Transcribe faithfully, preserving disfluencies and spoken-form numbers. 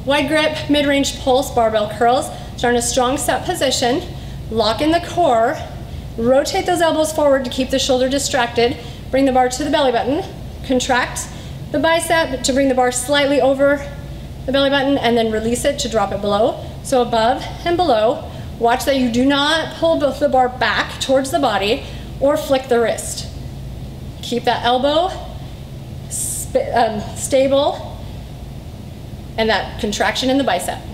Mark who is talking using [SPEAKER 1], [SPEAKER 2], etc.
[SPEAKER 1] Wide grip, mid-range pulse, barbell curls. Start in a strong set position, lock in the core, rotate those elbows forward to keep the shoulder distracted, bring the bar to the belly button, contract the bicep to bring the bar slightly over the belly button, and then release it to drop it below. So above and below. Watch that you do not pull both the bar back towards the body or flick the wrist. Keep that elbow um, stable and that contraction in the bicep.